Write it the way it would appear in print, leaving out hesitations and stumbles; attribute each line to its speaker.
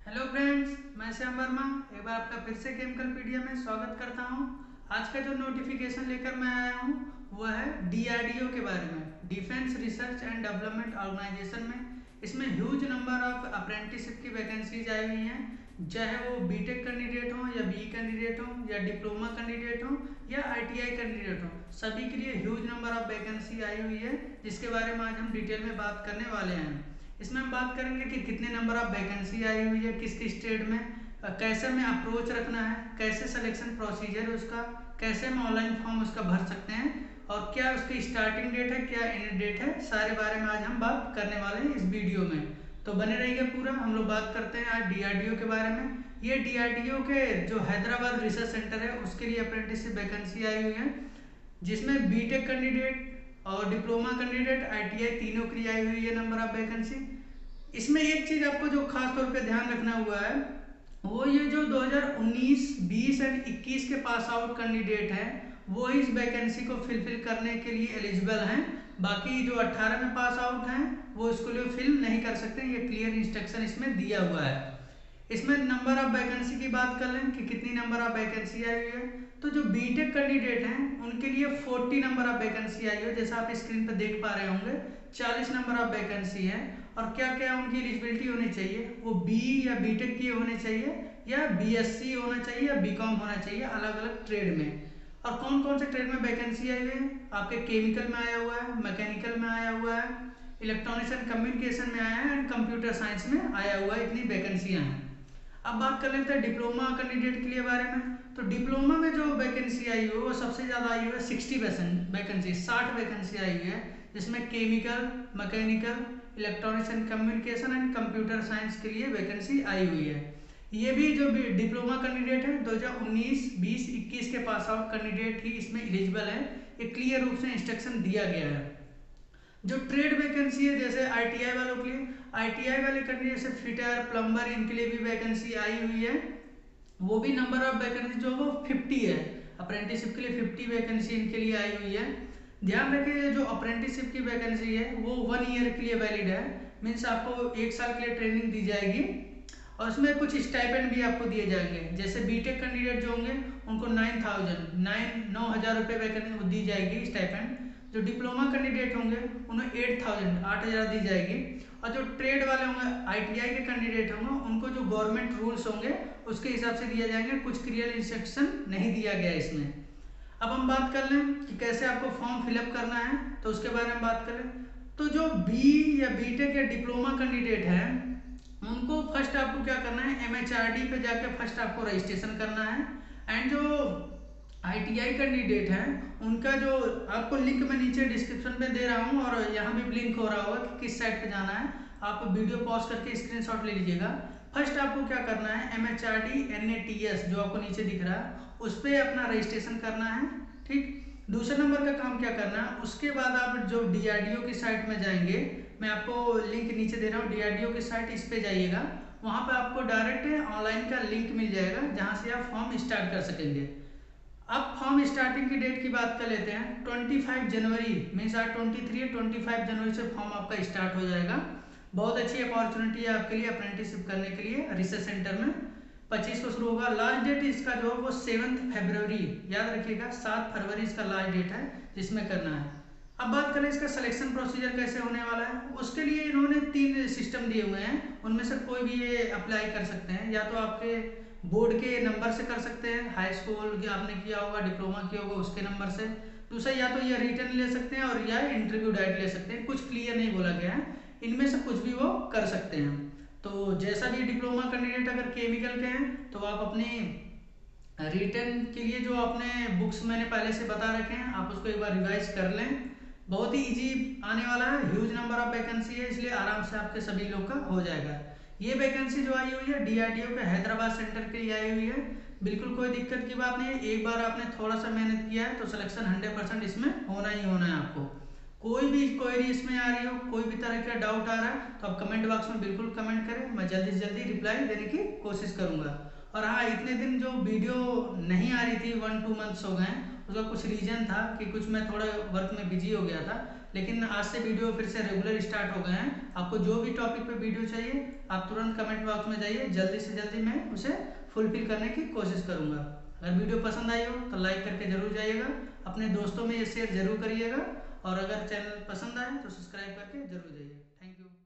Speaker 1: Hello friends, मैं श्याम वर्मा एक बार आपका फिर से केमिकल पीडिया में स्वागत करता हूं। आज का जो नोटिफिकेशन लेकर मैं आया हूं वह है डीआरडीओ के बारे में, defence research and development organisation में। इसमें ह्यूज नंबर ऑफ अप्रेंटिसशिप की वैकेंसीज आई हुई हैं, चाहे वो बीटेक कैंडिडेट हो या बी कैंडिडेट हो या डिप्लोमा कैंडिडेट हो या आईटीआई कैंडिडेट हो, सभी के लिए ह्यूज नंबर ऑफ वैकेंसी आई हुई है, जिसके बारे में आज हम डिटेल में बात करने वाले हैं। इसमें हम बात करेंगे कि कितने नंबर ऑफ वैकेंसी आई हुई है, किस किस स्टेट में, कैसे हमें अप्रोच रखना है, कैसे सिलेक्शन प्रोसीजर उसका, कैसे हम ऑनलाइन फॉर्म उसका भर सकते हैं और क्या उसकी स्टार्टिंग डेट है, क्या एंड डेट है, सारे बारे में आज हम बात करने वाले हैं इस वीडियो में। तो बने रहिए पूरा। हम लोग बात करते हैं आज डीआरडीओ के बारे में। ये डीआरडीओ के जो हैदराबाद रिसर्च सेंटर है उसके लिए अप्रेंटिसशिप वैकेंसी आई हुई है, जिसमें बीटेक कैंडिडेट और डिप्लोमा कैंडिडेट आईटीआई तीनों के लिए आई हुई है नंबर ऑफ वैकेंसी। इसमें एक चीज आपको जो खास तौर पे ध्यान रखना हुआ है वो ये जो 2019, 20 एंड 21 के पास आउट कैंडिडेट हैं वो इस वैकेंसी को फिलफिल करने के लिए एलिजिबल हैं। बाकी जो 18 में पास आउट हैं वो इसको लिए फिल नहीं कर सकते, ये क्लियर इंस्ट्रक्शन इसमें दिया हुआ है। इसमें नंबर ऑफ वैकेंसी की बात कर लें कि कितनी नंबर ऑफ वैकेंसी आई हुई है, तो जो बीटेक कैंडिडेट हैं उनके लिए 40 नंबर ऑफ वैकेंसी आई है, जैसा आप स्क्रीन पर देख पा रहे होंगे 40 नंबर ऑफ वैकेंसी है। और क्या क्या उनकी एलिजिबिलिटी होनी चाहिए, वो बी या बीटेक किए होने चाहिए या बीएससी होना चाहिए या बीकॉम होना चाहिए, अलग अलग ट्रेड में। और कौन कौन से ट्रेड में वैकेंसी आई हुई है, आपके केमिकल में आया हुआ है, मैकेनिकल में आया हुआ है, इलेक्ट्रॉनिक्स एंड कम्युनिकेशन में आया है एंड कंप्यूटर साइंस में आया हुआ है, इतनी वैकेंसियां हैं। अब बात कर लेते हैं डिप्लोमा कैंडिडेट के लिए बारे में। तो डिप्लोमा में जो वैकेंसी आई हुई है वो सबसे ज़्यादा आई हुई है, 60% वैकेंसी, 60 वैकेंसी आई हुई है, जिसमें chemical, mechanical, electronics and communication and computer science के लिए वैकेंसी आई हुई है। ये भी जो भी डिप्लोमा कैंडिडेट है 2019, 20, 21 के पास आउट कैंडिडेट ही इसमें एलिजिबल है, ये क्लियर रूप से इंस्ट्रक्शन दिया गया है। जो ट्रेड वैकेंसी है जैसे आईटीआई वालों के लिए, आईटीआई वाले कैंडिडेट जैसे फिटर, प्लम्बर, इनके लिए भी वैकेंसी आई हुई है। वो भी नंबर ऑफ वैकेंसी जो वो 50 है, अप्रेंटिसशिप के लिए 50 वैकेंसी इनके लिए आई हुई है। ध्यान रखिए जो अप्रेंटिसशिप की वैकेंसी है वो 1 ईयर के लिए वैलिड है, मीन्स आपको 1 साल के लिए ट्रेनिंग दी जाएगी और उसमें कुछ स्टाइपेंड भी आपको दिए जाएंगे। जैसे बीटेक कैंडिडेट जो होंगे उनको 9,000 रुपये वैकेंसी दी जाएगी स्टाइपेंड। जो डिप्लोमा कैंडिडेट होंगे उन्हें 8,000 दी जाएगी। और जो ट्रेड वाले होंगे, आईटीआई के कैंडिडेट होंगे, उनको जो गवर्नमेंट रूल्स होंगे उसके हिसाब से दिया जाएंगे, कुछ क्लियर इंस्ट्रक्शन नहीं दिया गया इसमें। अब हम बात कर लें कि कैसे आपको फॉर्म फिलअप करना है, तो उसके बारे में बात करें। तो जो बी या बीटेक या डिप्लोमा कैंडिडेट है उनको फर्स्ट आपको क्या करना है, एमएचआरडी पे जाके फर्स्ट आपको रजिस्ट्रेशन करना है। एंड जो आईटीआई कैंडिडेट है उनका जो आपको लिंक मैं नीचे डिस्क्रिप्शन में दे रहा हूँ और यहाँ भी लिंक हो रहा होगा कि किस साइट पे जाना है, आप वीडियो पॉज करके स्क्रीनशॉट ले लीजिएगा। फर्स्ट आपको क्या करना है, एमएचआरडी NATS जो आपको नीचे दिख रहा है उस पर अपना रजिस्ट्रेशन करना है, ठीक। दूसरे नंबर का काम क्या करना है, उसके बाद आप जो डीआरडीओ की साइट में जाएंगे, मैं आपको लिंक नीचे दे रहा हूँ डीआरडीओ की साइट, इस पे जाइएगा, वहाँ पे आपको डायरेक्ट ऑनलाइन का लिंक मिल जाएगा जहाँ से आप फॉर्म स्टार्ट कर सकेंगे। अब फॉर्म स्टार्टिंग की डेट की बात कर लेते हैं। 25 जनवरी, मीन्स आज 23 है, 25 जनवरी से फॉर्म आपका स्टार्ट हो जाएगा। बहुत अच्छी अपॉर्चुनिटी है आपके लिए अप्रेंटिसशिप करने के लिए रिसर्च सेंटर में। 25 को शुरू होगा, लास्ट डेट इसका जो है वो 7 फरवरी, याद रखिएगा 7 फरवरी इसका लास्ट डेट है जिसमें करना है। अब बात करें इसका सिलेक्शन प्रोसीजर कैसे होने वाला है, उसके लिए इन्होंने 3 सिस्टम दिए हुए हैं, उनमें से कोई भी ये अप्लाई कर सकते हैं। या तो आपके बोर्ड के नंबर से कर सकते हैं, हाई स्कूल आपने किया होगा, डिप्लोमा किया होगा उसके नंबर से। दूसरा या तो ये रिटर्न ले सकते हैं और या इंटरव्यू डायरेक्ट ले सकते हैं, कुछ क्लियर नहीं बोला गया है, इनमें से कुछ भी वो कर सकते हैं। तो जैसा भी डिप्लोमा कैंडिडेट अगर केमिकल के हैं तो आप अपनी रिटर्न के लिए जो अपने बुक्स मैंने पहले से बता रखे हैं आप उसको एक बार रिवाइज कर लें। बहुत ही इजी आने वाला है, ह्यूज नंबर ऑफ वैकेंसी है, इसलिए आराम से आपके सभी लोग का हो जाएगा। ये वैकेंसी जो आई हुई है डीआरडीओ के हैदराबाद सेंटर के लिए आई हुई है, बिल्कुल कोई दिक्कत की बात नहीं है। एक बार आपने थोड़ा सा मेहनत किया है तो सिलेक्शन 100% इसमें होना ही होना है आपको। कोई भी क्वेरी इसमें आ रही हो, कोई भी तरह का डाउट आ रहा है तो आप कमेंट बॉक्स में बिल्कुल कमेंट करें, मैं जल्दी से जल्दी रिप्लाई देने की कोशिश करूंगा। और हाँ, इतने दिन जो वीडियो नहीं आ रही थी, 1-2 मंथ्स हो गए, उसका कुछ रीजन था कि कुछ मैं थोड़ा वर्क में बिजी हो गया था, लेकिन आज से वीडियो फिर से रेगुलर स्टार्ट हो गए हैं। आपको जो भी टॉपिक पे वीडियो चाहिए आप तुरंत कमेंट बॉक्स में जाइए, जल्दी से जल्दी मैं उसे फुलफिल करने की कोशिश करूँगा। अगर वीडियो पसंद आई हो तो लाइक करके जरूर जाइएगा, अपने दोस्तों में ये शेयर जरूर करिएगा और अगर चैनल पसंद आए तो सब्सक्राइब करके जरूर जाइए। Thank you.